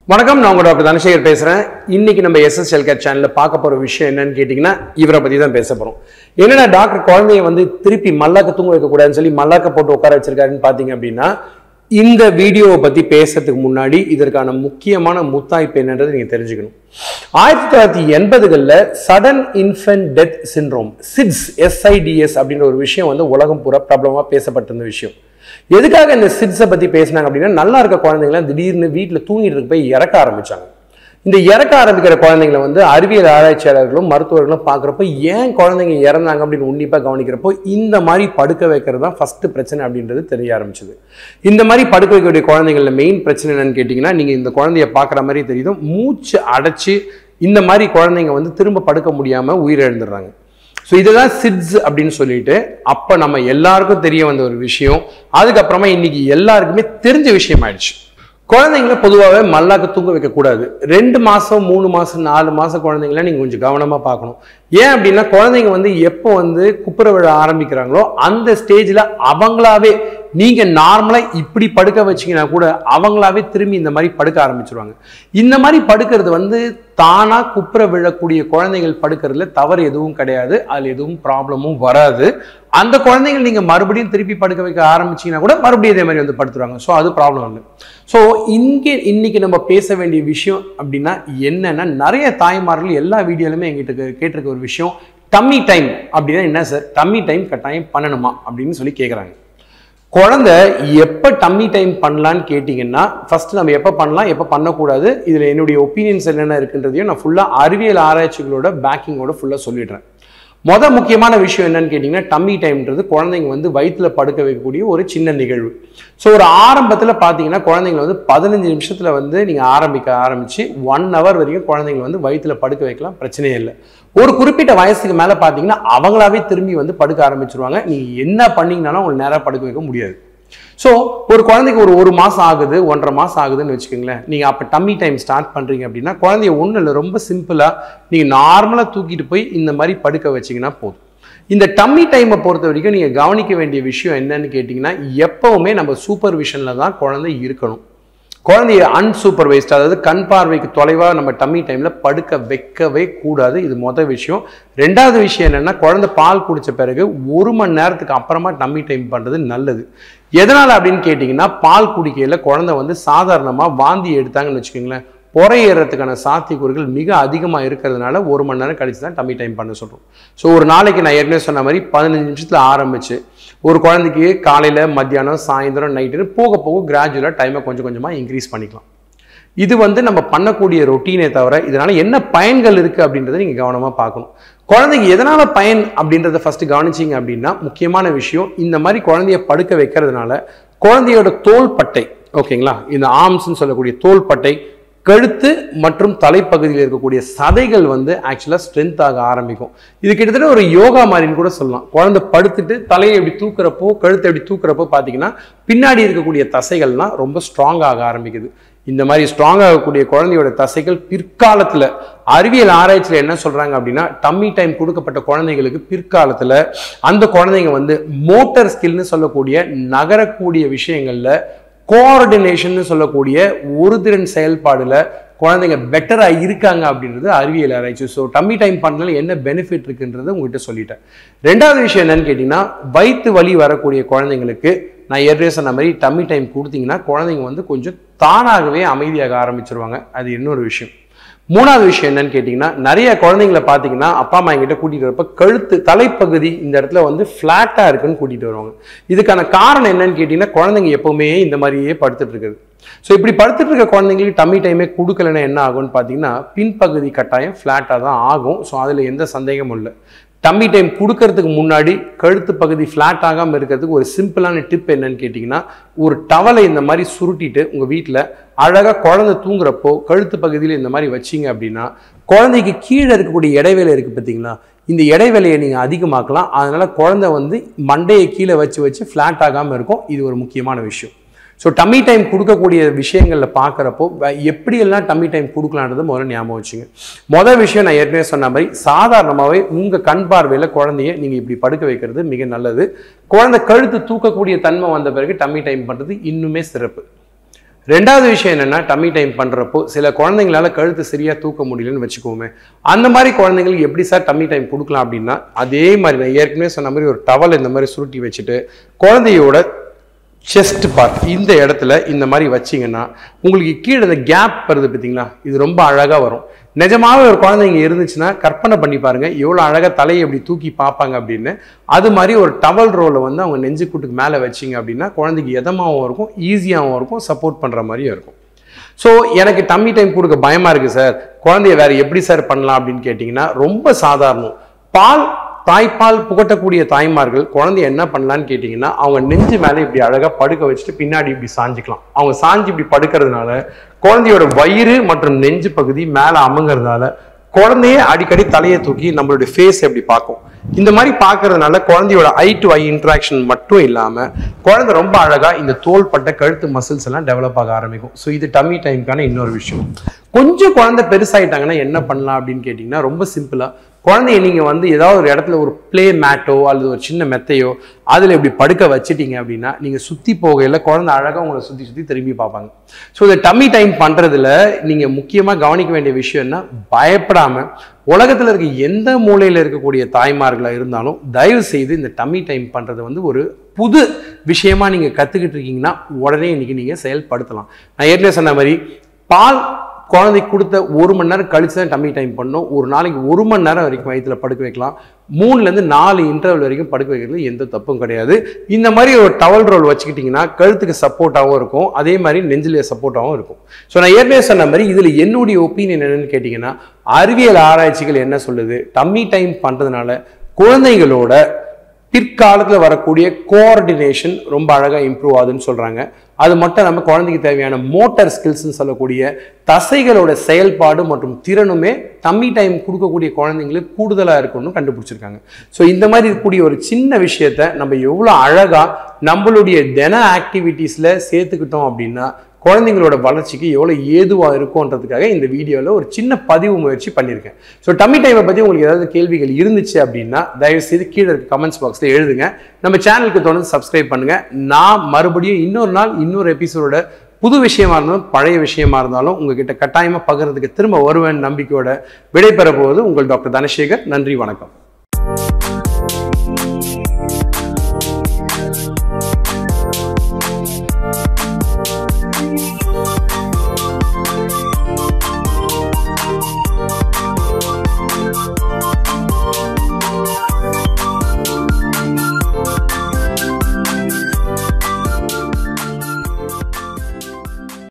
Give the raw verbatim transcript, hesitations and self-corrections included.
வணக்கம், நான் உங்க டாக்டர் தனசேகர் பேசுறேன். இன்னைக்கு நம்ம எஸ்எஸ் ஹெல்த் சேனல்ல பார்க்க போற விஷயம் என்னன்னு கேட்டீங்கன்னா, இவரை பத்தி தான் பேச போறோம். என்னன்னா டாக்டர் குழந்தைய வந்து திருப்பி மல்லாக்க தூங்க வைக்க கூடாதுன்னு சொல்லி மல்லாக்க போட்டு உட்கார வச்சிருக்காருன்னு பாத்தீங்க அப்படின்னா, இந்த வீடியோவை பத்தி பேசுறதுக்கு முன்னாடி இதற்கான முக்கியமான முத்தாய்ப்பு என்னன்றது நீங்க தெரிஞ்சுக்கணும். ஆயிரத்தி தொள்ளாயிரத்தி எண்பதுகள்ல sudden infant death syndrome SIDS SIDS அப்படின்ற ஒரு விஷயம் வந்து உலகம் பூரா பிரபலமா பேசப்பட்டிருந்த விஷயம். எதுக்காக இந்த சிட்ஸை பத்தி பேசினாங்க அப்படின்னா, நல்லா இருக்க குழந்தைங்களாம் திடீர்னு வீட்டில் தூங்கிட்டு இருக்க போய் இறக்க ஆரம்பிச்சாங்க. இந்த இறக்க ஆரம்பிக்கிற குழந்தைங்களை வந்து அறிவியல் ஆராய்ச்சியாளர்களும் மருத்துவர்களும் பார்க்குறப்போ ஏன் குழந்தைங்க இறந்தாங்க அப்படின்னு உன்னிப்பாக கவனிக்கிறப்போ இந்த மாதிரி படுக்க வைக்கிறது தான் ஃபர்ஸ்ட் பிரச்சனை அப்படின்றது தெரிய ஆரம்பிச்சது. இந்த மாதிரி படுக்க வைக்கக்கூடிய குழந்தைங்கள மெயின் பிரச்சனை என்னன்னு கேட்டிங்கன்னா, நீங்கள் இந்த குழந்தைய பார்க்குற மாதிரி தெரியுது, மூச்சு அடைச்சி இந்த மாதிரி குழந்தைங்க வந்து திரும்ப படுக்க முடியாமல் உயிரிழந்துடுறாங்க. ஸோ இதுதான் சிட்ஸ் அப்படின்னு சொல்லிட்டு அப்போ நம்ம எல்லாருக்கும் தெரிய வந்த ஒரு விஷயம். அதுக்கப்புறமா இன்னைக்கு எல்லாருக்குமே தெரிஞ்ச விஷயம் ஆயிடுச்சு. குழந்தைங்களை பொதுவாகவே மல்லாக்க தூங்க வைக்கக்கூடாது. ரெண்டு மாதம் மூணு மாதம் நாலு மாதம் குழந்தைங்கள நீங்கள் கொஞ்சம் கவனமாக பார்க்கணும். ஏன் அப்படின்னா, குழந்தைங்க வந்து எப்போ வந்து குப்புற விழ ஆரம்பிக்கிறாங்களோ அந்த ஸ்டேஜில் அவங்களாவே நீங்கள் நார்மலாக இப்படி படுக்க வச்சிங்கன்னா கூட அவங்களாவே திரும்பி இந்த மாதிரி படுக்க ஆரம்பிச்சிருவாங்க. இந்த மாதிரி படுக்கிறது வந்து தானாக குப்புற விழக்கூடிய குழந்தைகள் படுக்கிறதுல தவறு எதுவும் கிடையாது. அதில் எதுவும் ப்ராப்ளமும் வராது. அந்த குழந்தைகள் நீங்கள் மறுபடியும் திருப்பி படுக்க வைக்க ஆரம்பிச்சிங்கன்னா கூட மறுபடியும் இதே மாதிரி வந்து படுத்துருவாங்க. ஸோ அது ப்ராப்ளம் இல்லை. ஸோ இங்கே இன்னைக்கு நம்ம பேச வேண்டிய விஷயம் அப்படின்னா என்னன்னா, நிறைய தாய்மார்கள் எல்லா வீடியோலுமே எங்கிட்ட கேட்டிருக்க ஒரு விஷயம், டம்மி டைம் அப்படின்னா என்ன சார், டம்மி டைம் கட்டாயம் பண்ணணுமா அப்படின்னு சொல்லி கேட்குறாங்க. குழந்தை எப்போ டம்மி டைம் பண்ணலான்னு கேட்டிங்கன்னா, ஃபர்ஸ்ட் நம்ம எப்போ பண்ணலாம் எப்போ பண்ணக்கூடாது, இதில் என்னுடைய ஒப்பீனியன்ஸ் என்னென்ன இருக்குன்றதையும் நான் ஃபுல்லாக அறிவியல் ஆராய்ச்சிகளோட பேக்கிங்கோட ஃபுல்லாக சொல்லிடுறேன். மொதல் முக்கியமான விஷயம் என்னன்னு கேட்டிங்கன்னா, டம்மி டைம்ன்றது குழந்தைங்க வந்து வயிற்றுல படுக்க வைக்கக்கூடிய ஒரு சின்ன நிகழ்வு. ஸோ ஒரு ஆரம்பத்தில் பார்த்தீங்கன்னா குழந்தைங்களை வந்து பதினஞ்சு நிமிஷத்தில் வந்து நீங்கள் ஆரம்பிக்க ஆரம்பித்து ஒன் ஹவர் வரைக்கும் குழந்தைங்களை வந்து வயிற்றுல படுக்க வைக்கலாம், பிரச்சனையே இல்லை. ஒரு குறிப்பிட்ட வயசுக்கு மேலே பார்த்தீங்கன்னா அவங்களாவே திரும்பி வந்து படுக்க ஆரம்பிச்சிருவாங்க. நீங்கள் என்ன பண்ணிங்கனாலும் அவங்களை நேராக படுக்க வைக்க முடியாது. ஸோ ஒரு குழந்தைக்கு ஒரு ஒரு மாதம் ஆகுது, ஒன்றரை மாதம் ஆகுதுன்னு வச்சுக்கோங்களேன். நீங்கள் அப்போ டம்மி டைம் ஸ்டார்ட் பண்ணுறீங்க அப்படின்னா, குழந்தைய ஒன்றும் இல்லை, ரொம்ப சிம்பிளாக நீங்கள் நார்மலாக தூக்கிட்டு போய் இந்த மாதிரி படுக்க வச்சிங்கன்னா போதும். இந்த டம்மி டைமை பொறுத்த வரைக்கும் நீங்கள் கவனிக்க வேண்டிய விஷயம் என்னன்னு கேட்டிங்கன்னா, எப்போவுமே நம்ம சூப்பர்விஷனில் தான் குழந்தை இருக்கணும். குழந்தைய அன்சூப்பர்வைஸ்ட், அதாவது கண் பார்வைக்கு தொலைவாக நம்ம டம்மி டைமில் படுக்க வைக்கவே கூடாது. இது மொதல் விஷயம். ரெண்டாவது விஷயம் என்னென்னா, குழந்தை பால் குடித்த பிறகு ஒரு மணி நேரத்துக்கு அப்புறமா டம்மி டைம் பண்ணுறது நல்லது. எதனால் அப்படின்னு கேட்டிங்கன்னா, பால் குடிக்கையில் குழந்தை வந்து சாதாரணமாக வாந்தி எடுத்தாங்கன்னு வச்சுக்கோங்களேன், பொறை ஏறதுக்கான சாத்தியக்கூறுகள் மிக அதிகமாக இருக்கிறதுனால ஒரு மணி நேரம் கழிச்சு தான் டம்மி டைம் பண்ண சொல்கிறோம். ஸோ ஒரு நாளைக்கு நான் ஏற்கனவே சொன்ன மாதிரி பதினஞ்சு நிமிஷத்தில் ஆரம்பிச்சு ஒரு குழந்தைக்கு காலையில் மத்தியானம் சாயந்தரம் நைட்டுன்னு போக போக கிராஜுவலாக டைமை கொஞ்சம் கொஞ்சமாக இன்க்ரீஸ் பண்ணிக்கலாம். இது வந்து நம்ம பண்ணக்கூடிய ரொட்டீனே தவிர இதனால் என்ன பயன்கள் இருக்குது அப்படின்றத நீங்கள் கவனமாக பார்க்கணும். குழந்தைக்கு எதனால் பயன் அப்படின்றத ஃபஸ்ட்டு கவனிச்சிங்க அப்படின்னா, முக்கியமான விஷயம், இந்த மாதிரி குழந்தைய படுக்க வைக்கிறதுனால குழந்தையோட தோள்பட்டை, ஓகேங்களா, இந்த ஆர்ம்ஸ்ன்னு சொல்லக்கூடிய தோள்பட்டை, கழுத்து மற்றும் தலைப்பகுதியில் இருக்கக்கூடிய சதைகள் வந்து ஆக்சுவலாக ஸ்ட்ரென்த் ஆக ஆரம்பிக்கும். இது கிட்டத்தட்ட ஒரு யோகா மாதிரின்னு கூட சொல்லலாம். குழந்தை படுத்துட்டு தலையை எப்படி தூக்குறப்போ கழுத்தை எப்படி தூக்குறப்போ பார்த்தீங்கன்னா பின்னாடி இருக்கக்கூடிய தசைகள்லாம் ரொம்ப ஸ்ட்ராங் ஆக ஆரம்பிக்குது. இந்த மாதிரி ஸ்ட்ராங் ஆகக்கூடிய குழந்தையோட தசைகள் பிற்காலத்தில் அறிவியல் ஆராய்ச்சியில் என்ன சொல்கிறாங்க அப்படின்னா, டம்மி டைம் கொடுக்கப்பட்ட குழந்தைங்களுக்கு பிற்காலத்தில் அந்த குழந்தைங்க வந்து மோட்டர் ஸ்கில்னு சொல்லக்கூடிய நகரக்கூடிய விஷயங்களில், கோஆர்டினேஷன் சொல்லக்கூடிய ஒரு திறன் செயல்பாடுல குழந்தைங்க பெட்டராக இருக்காங்க அப்படின்றது அறிவியல் ஆராய்ச்சி. ஸோ டம்மி டைம் பண்ணால என்ன பெனிஃபிட் இருக்குன்றது உங்ககிட்ட சொல்லிட்டேன். ரெண்டாவது விஷயம் என்னன்னு கேட்டிங்கன்னா, வயிற்று வலி வரக்கூடிய குழந்தைங்களுக்கு நான் ஏற்கனவே சொன்ன மாதிரி டம்மி டைம் கொடுத்தீங்கன்னா குழந்தைங்க வந்து கொஞ்சம் தானாகவே அமைதியாக ஆரம்பிச்சிருவாங்க. அது இன்னொரு விஷயம். மூணாவது விஷயம் என்னன்னு கேட்டிங்கன்னா, நிறைய குழந்தைங்களை பார்த்தீங்கன்னா அப்பா அம்மா எங்கிட்ட கூட்டிகிட்டு வரப்போ கழுத்து தலைப்பகுதி இந்த இடத்துல வந்து ஃப்ளாட்டாக இருக்குன்னு கூட்டிகிட்டு வருவாங்க. இதுக்கான காரணம் என்னன்னு கேட்டிங்கன்னா, குழந்தைங்க எப்போவுமே இந்த மாதிரியே படுத்துட்டு இருக்குது. ஸோ இப்படி படுத்துட்டு இருக்க குழந்தைங்களுக்கு டம்மி டைமே கொடுக்கலன்னா என்ன ஆகும்னு பார்த்தீங்கன்னா, பின்பகுதி கட்டாயம் ஃப்ளாட்டாக தான் ஆகும். ஸோ அதில் எந்த சந்தேகமும் இல்லை. டம்மி டைம் கொடுக்கறதுக்கு முன்னாடி கழுத்து பகுதி ஃப்ளாட் ஆகாமல் இருக்கிறதுக்கு ஒரு சிம்பிளான டிப் என்னன்னு கேட்டிங்கன்னா, ஒரு டவலை இந்த மாதிரி சுருட்டிட்டு உங்கள் வீட்டில் அழகாக குழந்தை தூங்குறப்போ கழுத்து பகுதியில் இந்த மாதிரி வச்சிங்க அப்படின்னா, குழந்தைக்கு கீழே இருக்கக்கூடிய இடைவேளை இருக்குது பார்த்தீங்களா, இந்த இடைவேளையை நீங்கள் அதிகமாக்கலாம். அதனால் குழந்தை வந்து மண்டையை கீழே வச்சு வச்சு ஃப்ளாட் ஆகாமல் இருக்கும். இது ஒரு முக்கியமான விஷயம். ஸோ டம்மி டைம் கொடுக்கக்கூடிய விஷயங்களில் பார்க்குறப்போ எப்படியெல்லாம் டம்மி டைம் கொடுக்கலான்றது முதல்ல ஞாபகம் வச்சுங்க. மொதல் விஷயம் நான் ஏற்கனவே சொன்ன மாதிரி சாதாரணமாகவே உங்கள் கண் பார்வையில் குழந்தைய நீங்கள் இப்படி படுக்க வைக்கிறது மிக நல்லது. குழந்தை கழுத்து தூக்கக்கூடிய தன்மை வந்த பிறகு டம்மி டைம் பண்ணுறது இன்னுமே சிறப்பு. ரெண்டாவது விஷயம் என்னன்னா, டம்மி டைம் பண்றப்போ சில குழந்தைங்களால கழுத்து சரியா தூக்க முடியலன்னு வச்சுக்கோமே. அந்த மாதிரி குழந்தைங்களுக்கு எப்படி சார் டம்மி டைம் கொடுக்கலாம் அப்படின்னா, அதே மாதிரி நான் ஏற்கனவே சொன்ன மாதிரி ஒரு டவல் இந்த மாதிரி சுருட்டி வச்சுட்டு குழந்தையோட செஸ்ட் பார்ட் இந்த இடத்துல இந்த மாதிரி வச்சிங்கன்னா உங்களுக்கு கீழே இந்த கேப் வருது பார்த்தீங்களா, இது ரொம்ப அழகாக வரும். நிஜமாவே ஒரு குழந்தைங்க இருந்துச்சுன்னா கற்பனை பண்ணி பாருங்க எவ்வளோ அழகாக தலையை எப்படி தூக்கி பார்ப்பாங்க அப்படின்னு. அது மாதிரி ஒரு டவல் ரோலை வந்து அவங்க நெஞ்சு கூட்டுக்கு மேலே வச்சிங்க அப்படின்னா குழந்தைக்கு எதமாகவும் இருக்கும், ஈஸியாகவும் இருக்கும், சப்போர்ட் பண்ணுற மாதிரியும் இருக்கும். ஸோ எனக்கு டம்மி டைம் கொடுக்க பயமாக இருக்குது சார், குழந்தைய வேறு எப்படி சார் பண்ணலாம் அப்படின்னு கேட்டிங்கன்னா ரொம்ப சாதாரணம். பால் தாய்ப்பால் புகட்டக்கூடிய தாய்மார்கள் குழந்தைய என்ன பண்ணலான்னு கேட்டிங்கன்னா, அவங்க நெஞ்சு மேலே இப்படி அழகாக படுக்க வச்சுட்டு பின்னாடி இப்படி சாஞ்சிக்கலாம். அவங்க சாஞ்சி இப்படி படுக்கிறதுனால குழந்தையோட வயிறு மற்றும் நெஞ்சு பகுதி மேலே அமுங்கிறதுனால குழந்தைய அடிக்கடி தலையை தூக்கி நம்மளுடைய ஃபேஸ் எப்படி பார்க்கும். இந்த மாதிரி பார்க்கறதுனால குழந்தையோட ஐ டு ஐ இன்ட்ராக்ஷன் மட்டும் இல்லாமல் குழந்தை ரொம்ப அழகாக இந்த தோள்பட்ட கழுத்து மசில்ஸ் எல்லாம் டெவலப் ஆக ஆரம்பிக்கும். ஸோ இது டம்மி டைமுக்கான இன்னொரு விஷயம். கொஞ்சம் குழந்தை பெருசாயிட்டாங்கன்னா என்ன பண்ணலாம் அப்படின்னு கேட்டிங்கன்னா ரொம்ப சிம்பிளாக குழந்தைய நீங்கள் வந்து ஏதாவது ஒரு இடத்துல ஒரு பிளே மேட்டோ அல்லது ஒரு சின்ன மெத்தையோ அதில் இப்படி படுக்க வச்சுட்டீங்க அப்படின்னா நீங்கள் சுற்றி போகையில் குழந்தை அழகாக உங்களை சுற்றி சுற்றி திரும்பி பார்ப்பாங்க. ஸோ இந்த டம்மி டைம் பண்ணுறதுல நீங்கள் முக்கியமாக கவனிக்க வேண்டிய விஷயம்னா, பயப்படாமல் உலகத்தில் இருக்க எந்த மூலையில் இருக்கக்கூடிய தாய்மார்களாக இருந்தாலும் தயவு செய்து இந்த டம்மி டைம் பண்ணுறது வந்து ஒரு புது விஷயமா நீங்கள் கற்றுக்கிட்டு இருக்கீங்கன்னா உடனே இன்னைக்கு நீங்கள் செயல்படுத்தலாம். நான் ஏற்கனவே சொன்ன மாதிரி பால் குழந்தைக்கு கொடுத்த ஒரு மணி நேரம் கழிச்சு தான் டம்மி டைம் பண்ணணும். ஒரு நாளைக்கு ஒரு மணி நேரம் வரைக்கும் வயிற்றில் படுக்க வைக்கலாம். மூணுலேருந்து நாலு இன்டர்வல் வரைக்கும் படுக்க வைக்கிறது எந்த தப்பும் கிடையாது. இந்த மாதிரி ஒரு டவல் ரோல் வச்சுக்கிட்டிங்கன்னா கழுத்துக்கு சப்போர்ட்டாகவும் இருக்கும், அதே மாதிரி நெஞ்சிலே சப்போர்ட்டாகவும் இருக்கும். ஸோ நான் ஏற்கனவே சொன்ன மாதிரி இதில் என்னுடைய ஒப்பீனியன் என்னன்னு கேட்டிங்கன்னா, அறிவியல் ஆராய்ச்சிகள் என்ன சொல்லுது, டம்மி டைம் பண்ணுறதுனால குழந்தைகளோட பிற்காலத்தில் வரக்கூடிய கோஆர்டினேஷன் ரொம்ப அழகாக இம்ப்ரூவ் ஆகுதுன்னு சொல்கிறாங்க. அது மட்டும் நம்ம குழந்தைக்கு தேவையான மோட்டார் ஸ்கில்ஸ்ன்னு சொல்லக்கூடிய தசைகளோட செயல்பாடு மற்றும் திறனுமே டம்மி டைம் கொடுக்கக்கூடிய குழந்தைங்களுக்கு கூடுதலாக இருக்குன்னு கண்டுபிடிச்சிருக்காங்க. ஸோ இந்த மாதிரி இருக்கக்கூடிய ஒரு சின்ன விஷயத்த நம்ம எவ்வளோ அழகாக நம்மளுடைய தின ஆக்டிவிட்டீஸில் சேர்த்துக்கிட்டோம் அப்படின்னா குழந்தைங்களோட வளர்ச்சிக்கு எவ்வளோ ஏதுவாக இருக்கும்ன்றதுக்காக இந்த வீடியோவில் ஒரு சின்ன பதிவு முயற்சி பண்ணியிருக்கேன். ஸோ டம்மி டைமை பற்றி உங்களுக்கு ஏதாவது கேள்விகள் இருந்துச்சு அப்படின்னா தயவுசெய்து கீழே இருக்க கமெண்ட்ஸ் பாக்ஸில் எழுதுங்க. நம்ம சேனலுக்கு தொடர்ந்து சப்ஸ்கிரைப் பண்ணுங்கள். நான் மறுபடியும் இன்னொரு நாள் இன்னொரு எபிசோட புது விஷயமா இருந்தாலும் பழைய விஷயமா இருந்தாலும் உங்ககிட்ட கட்டாயமாக பகிர்றதுக்கு திரும்ப வருவேன் நம்பிக்கையோட விடைபெற போவது உங்கள் டாக்டர் தனசேகர். நன்றி, வணக்கம்.